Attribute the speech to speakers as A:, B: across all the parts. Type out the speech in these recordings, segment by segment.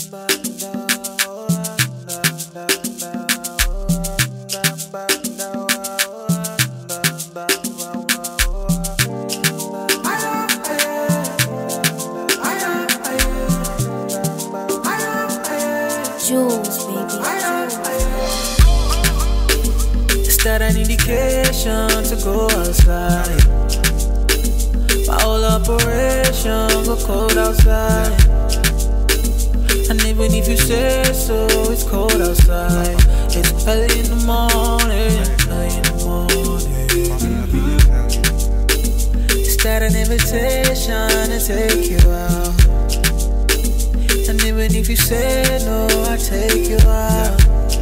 A: Jules, baby.
B: Is that an indication to go outside? My whole operation go cold outside. And even if you say so, it's cold outside. It's early in the morning, early in the morning. Is that an invitation to take you out? And even if you say no, I take you out.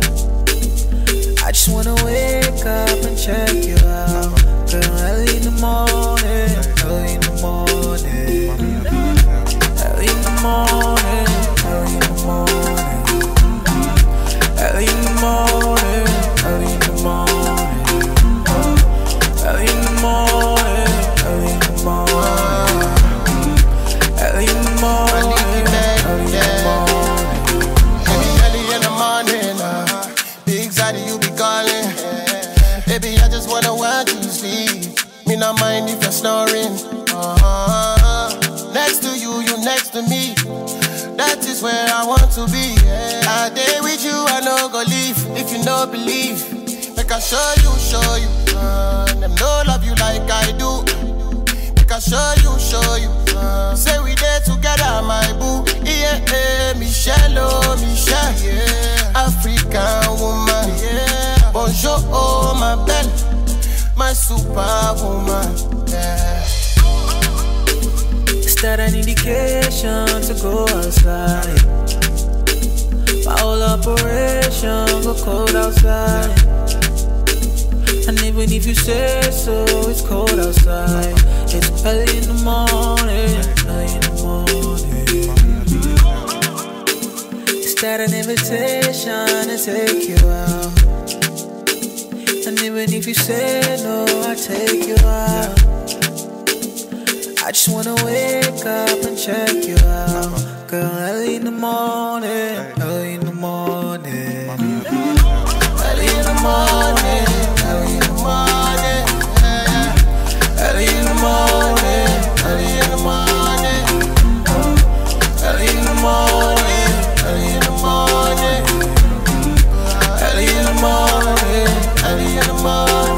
B: I just wanna wake up and check you out. Girl, early in the morning, early in the morning, early in the morning, early in the morning, early in the morning, early in the morning, early in the morning, early in the morning, early in the morning.
C: Baby, I just wanna watch you sleep. Me not mind if you're snoring. Next to you, you next to me. That is where I want to be. I day with you, I no go leave. If you no believe, make I show you. Them no love you like I do. Make I show you. Say we there together, my boo. Yeah, Michelle, oh Michelle, yeah. African woman, yeah. Bonjour, oh my belle, my superwoman, yeah.
B: Is that an indication to go outside? My whole operation go cold outside. And even if you say so, it's cold outside. It's early in the morning, early in the morning. Is that an invitation to take you out? And even if you say no, I take you out. I just wanna wake up and check you out. Girl, early in the morning, early in the morning, early in the morning, early in the morning, early in the morning, early in the morning, early in the morning, early in the morning, early in the morning, early in the morning.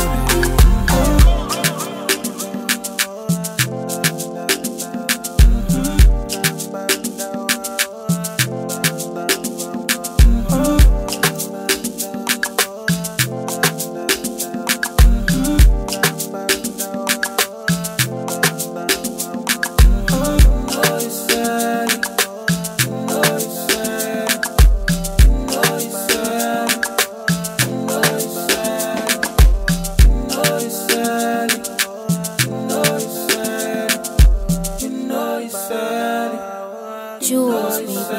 A: Jules, baby.